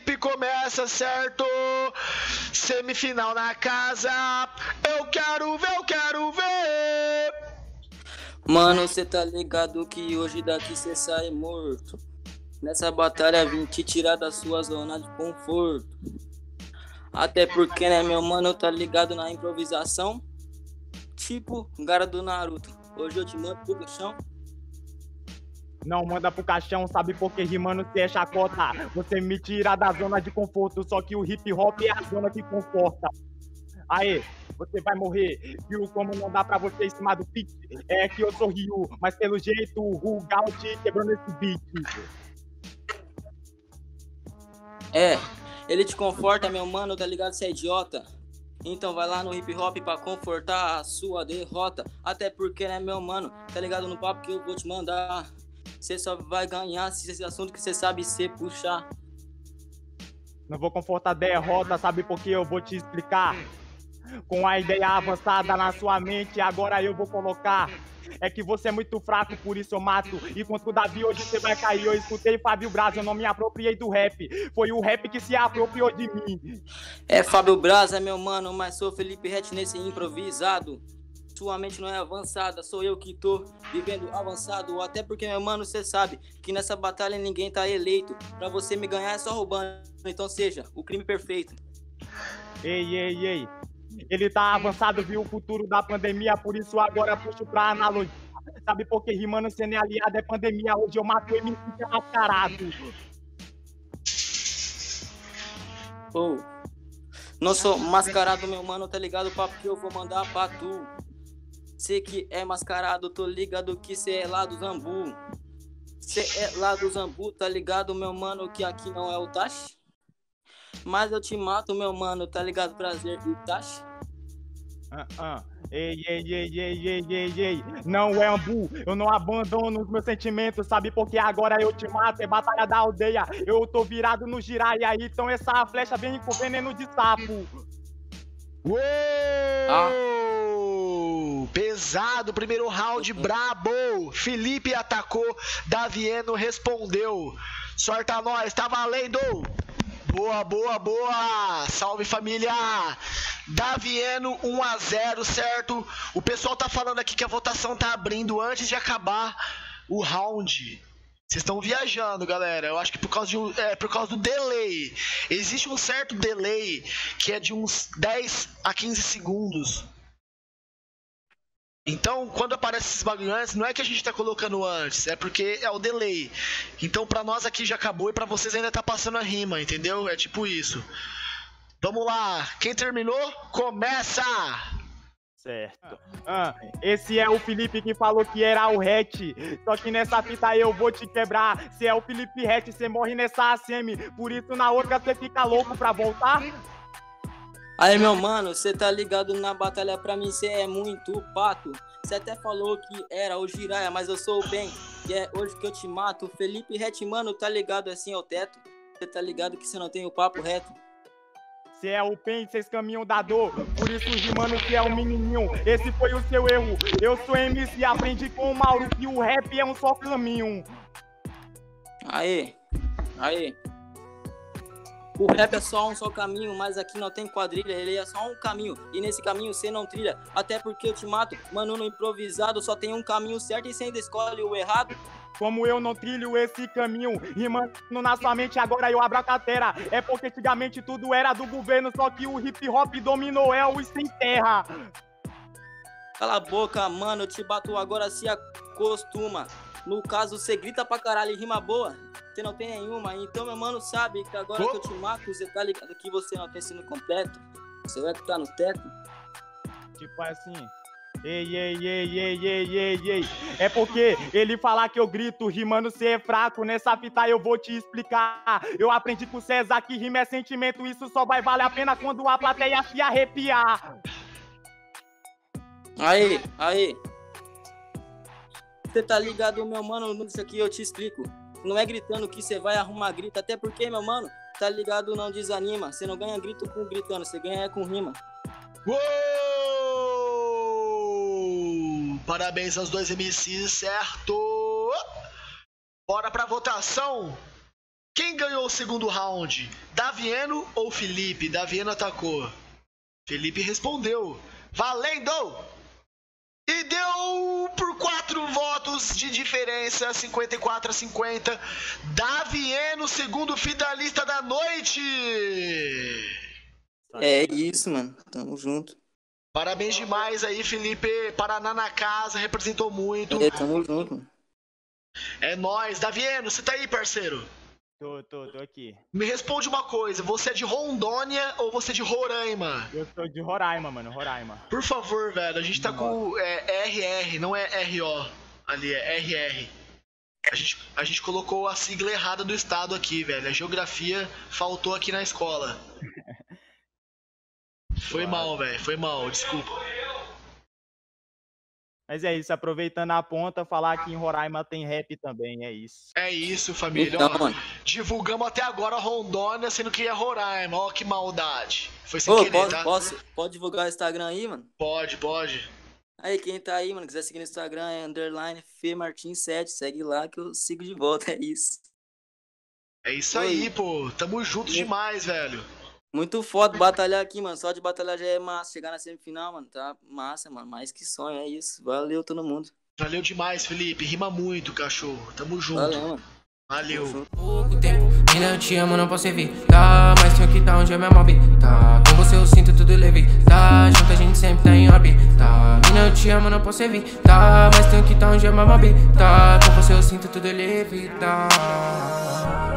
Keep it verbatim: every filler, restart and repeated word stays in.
hip começa, certo? Semifinal na casa. Eu quero ver, eu quero ver. Mano, cê tá ligado que hoje daqui cê sai morto. Nessa batalha vim te tirar da sua zona de conforto. Até porque, né, meu mano, tá ligado na improvisação. Tipo, gara do Naruto. Hoje eu te mando pro chão. Não manda pro caixão, sabe por que rimando cê é chacota. Você me tira da zona de conforto, só que o hip hop é a zona que conforta. Aê, você vai morrer, viu como não dá pra você em cima do beat? É que eu sou Ryu, mas pelo jeito o Rugal te quebrando esse beat. É, ele te conforta, meu mano, tá ligado? Cê é idiota. Então vai lá no hip hop pra confortar a sua derrota. Até porque, né, meu mano, tá ligado no papo que eu vou te mandar. Cê só vai ganhar se esse assunto que cê sabe se puxar. Não vou confortar a derrota, sabe por que eu vou te explicar? Com a ideia avançada na sua mente, agora eu vou colocar. É que você é muito fraco, por isso eu mato. E contra o Davi hoje você vai cair. Eu escutei Fábio Braz, eu não me apropriei do rap. Foi o rap que se apropriou de mim. É Fábio Braz, é meu mano, mas sou Felipe Rett nesse improvisado. Sua mente não é avançada, sou eu que tô vivendo avançado. Até porque, meu mano, cê sabe que nessa batalha ninguém tá eleito. Pra você me ganhar é só roubando, então seja o crime perfeito. Ei, ei, ei. Ele tá avançado, viu o futuro da pandemia, por isso agora puxo pra analogia. Sabe por que rimando sendo aliado é pandemia? Hoje eu mato o M C que é mascarado. Oh, não sou mascarado, meu mano, tá ligado? O papo que eu vou mandar pra tu. Cê que é mascarado, tô ligado que cê é lá do Zambu. Cê é lá do Zambu, tá ligado, meu mano, que aqui não é o Tashi? Mas eu te mato, meu mano, tá ligado? Prazer, Itachi. Ah, ah. Ei, ei, ei, ei, ei, ei, ei. Não é Ambu, eu não abandono os meus sentimentos, sabe? Porque agora eu te mato, é batalha da aldeia. Eu tô virado no Jiraiya, então essa flecha vem com veneno de sapo. Uou! Ah. Pesado, primeiro round, brabo. Felipe atacou, Davieno respondeu. Sorta nós, tá valendo! Boa, boa, boa! Salve, família! Davieno um a zero, certo? O pessoal tá falando aqui que a votação tá abrindo antes de acabar o round. Vocês estão viajando, galera. Eu acho que por causa, de um, é, por causa do delay. Existe um certo delay que é de uns dez a quinze segundos. Então, quando aparece esses bagulho antes, não é que a gente tá colocando antes, é porque é o delay. Então, pra nós aqui já acabou e pra vocês ainda tá passando a rima, entendeu? É tipo isso. Vamos lá, quem terminou, começa! Certo. Ah, esse é o Felipe que falou que era o Hatch. Só que nessa fita eu vou te quebrar. Se é o Felipe Hatch, você morre nessa A C M. Por isso na outra você fica louco pra voltar. Aí, meu mano, cê tá ligado na batalha, pra mim cê é muito pato. Cê até falou que era o Jiraiya, mas eu sou o Ben. E é hoje que eu te mato. Felipe Rett, mano, tá ligado assim ao teto? Cê tá ligado que cê não tem o papo reto? Cê é o pen, cês caminham da dor. Por isso rimando que é um menininho. Esse foi o seu erro. Eu sou M C, aprendi com o Mauro que o rap é um só caminho. Aê, aê. O rap é só um só caminho, mas aqui não tem quadrilha, ele é só um caminho. E nesse caminho você não trilha, até porque eu te mato. Mano, no improvisado só tem um caminho certo e você ainda escolhe o errado. Como eu não trilho esse caminho, rimando na sua mente, agora eu abro a carteira. É porque antigamente tudo era do governo, só que o hip hop dominou, é o sem terra. Cala a boca, mano, eu te bato agora, se acostuma. No caso, você grita pra caralho e rima boa, você não tem nenhuma. Então, meu mano, sabe que agora oh. que eu te mato, você tá ligado que você não tem ensino completo. Você vai estar no teto. Tipo assim... Ei, ei, ei, ei, ei, ei, ei. É porque ele falar que eu grito, rimando cê é fraco. Nessa fita eu vou te explicar. Eu aprendi com o César que rima é sentimento. Isso só vai valer a pena quando a plateia se arrepiar. Aí, aí. Você tá ligado, meu mano? Nisso aqui eu te explico. Não é gritando que você vai arrumar grito. Até porque, meu mano, tá ligado, não desanima. Você não ganha grito com gritando, você ganha com rima. Uou! Parabéns aos dois M Cs, certo? Bora pra votação. Quem ganhou o segundo round? Davieno ou Felipe? Davieno atacou. Felipe respondeu. Valendo! E deu por quatro votos de diferença, cinquenta e quatro a cinquenta. Davieno, segundo finalista da noite. É isso, mano. Tamo junto. Parabéns demais aí, Felipe. Paraná na casa, representou muito. É, tamo junto, mano. É nóis. Davieno, você tá aí, parceiro? Tô, tô, tô aqui. Me responde uma coisa, você é de Rondônia ou você é de Roraima? Eu sou de Roraima, mano, Roraima. Por favor, velho, a gente tá com é, R R, não é R O ali, é R R. A gente, a gente colocou a sigla errada do estado aqui, velho. A geografia faltou aqui na escola. Foi mal, velho, foi mal, desculpa. Mas é isso, aproveitando a ponta, falar que em Roraima tem rap também, é isso. É isso, família. Então, Ó, mano. divulgamos até agora Rondônia, sendo que é Roraima. Ó, que maldade. Foi sem Ô, querer, posso, tá? posso, pode divulgar o Instagram aí, mano? Pode, pode. Aí, quem tá aí, mano, quiser seguir no Instagram é underline Fê Martins sete. Segue lá que eu sigo de volta, é isso. É isso Oi. aí, pô. Tamo junto Oi. demais, velho. Muito foda batalhar aqui, mano. Só de batalhar já é massa. Chegar na semifinal, mano, tá massa, mano. Mais que sonho, é isso. Valeu todo mundo. Valeu demais, Felipe. Rima muito, cachorro. Tamo junto. Valeu, mano. Valeu. Tamo junto. Pouco tempo, mina, eu te amo, não posso evitar. Mas tenho que tá onde é minha mob. Tá, com você eu sinto tudo leve. Tá, junto a gente sempre tá em órbita. Mina, eu te amo, não posso evitar. Mas tenho que tá onde é minha mob. Tá, com você eu sinto tudo leve. Tá.